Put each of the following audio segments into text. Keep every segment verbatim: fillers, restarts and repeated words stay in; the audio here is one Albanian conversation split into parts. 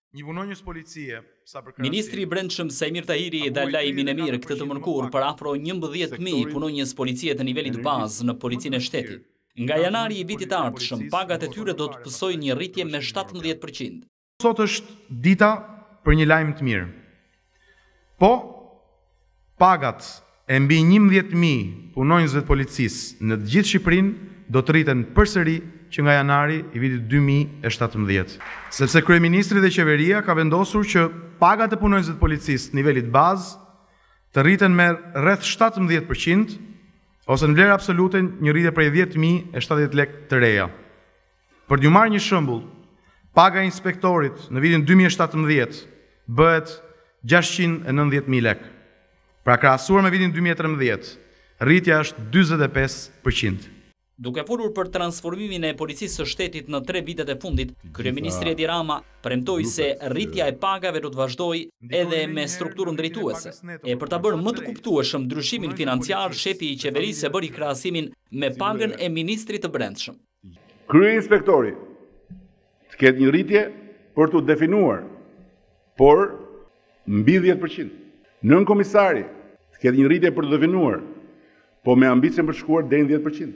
Një punonjës policie, sa për Ministri i Brendshëm Sajmir Tahiri dha lajmin e mirë këtë të mërkur për afro njëmbëdhjetë mijë punonjës policie të nivelit bazë në policinë e shtetit. Nga janari i vitit ardhshëm, pagat e tyre do të pësojnë një rritje me shtatëmbëdhjetë përqind. Sot është dita për një lajm të mirë. Po, pagat e mbi njëmbëdhjetë mijë punonjësve të policisë në të gjithë Shqipërinë do të rriten përsëri që nga janari i vitit dy mijë e shtatëmbëdhjetë. Sepse kryeministri dhe qeveria ka vendosur që pagat e punonjësve të policisë në nivelit bazë të rriten me rreth shtatëmbëdhjetë përqind, ose në vlerë absolute një rritje prej dhjetë mijë e shtatëdhjetë lekë të reja. Për t'ju marrë një shembull, paga e inspektorit në vitin dy mijë e shtatëmbëdhjetë bëhet gjashtëqind e nëntëdhjetë mijë lekë. Pra krahasuar me vitin dy mijë e trembëdhjetë, rritja është dyzet e pesë përqind. Duke folur për transformimin e policisë së shtetit në tre vitet e fundit, kryeministri Edi Rama premtoi se rritja e pagave do të vazhdojë edhe me strukturën drejtuese. E për ta bërë më të kuptueshëm ndryshimin financiar, shefi i qeverisë e bëri krahasimin me pagën e ministrit të Brendshëm. Kryeinspektori të ketë një rritje për të definuar, por mbi dhjetë përqind. Nën komisari të ketë një rritje për të definuar, po me ambicien për të shkuar deri në dhjetë përqind.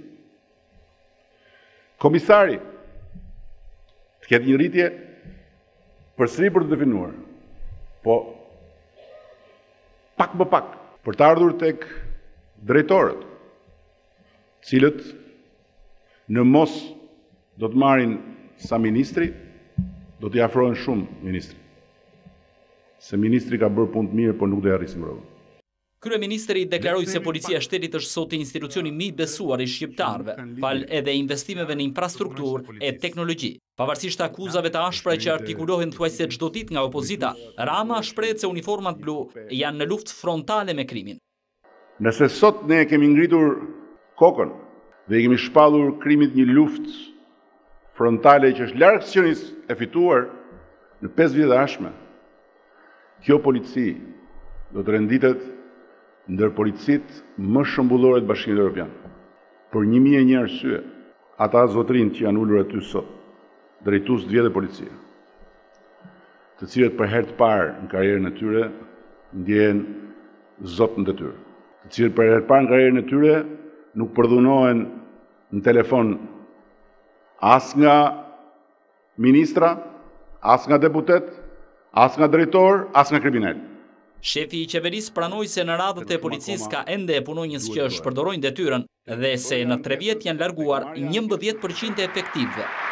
Komisari të ketë një rritje përsëri për të definuar, po pak më pak për të ardhur tek drejtorët, cilët në mos do të marrin sa ministri, do t'i afrohen shumë ministri. Se ministri ka bërë punë të mirë, por nuk do t'i arrisim rrogën. Kryeministri deklaroi se policia e shtetit është sot institucioni më i besuar i shqiptarëve, fal edhe investimeve në infrastrukturë e teknologji. Pavarësisht akuzave të ashpra që artikulohen thuajse çdo ditë nga opozita, Rama shprehet se uniformat blu janë në luftë frontale me krimin. Nëse sot ne kemi ngritur kokën dhe i kemi shpallur krimit një luftë frontale që është larg sionis e fituar në pesë vjet e ardhshme, kjo polici do të renditet ndër policit më shëmbullore të Bashkimit Evropian. Për një mijë e një arsye, ata zotrin që janë ulur aty sot, drejtues të vjetë e policie, të cilët për herë të parë në karrierën e tyre ndjehen zot në detyrë, të cilët për herë të parë në karrierën e tyre nuk përdhunohen në telefon as nga ministra, as nga deputet, as nga drejtor, as nga kriminal. Shefi i qeverisë pranoi se në radhët e policisë ka ende punonjës që shpërdorojnë detyrën dhe se në tre vjet janë larguar njëmbëdhjetë përqind e efektivëve.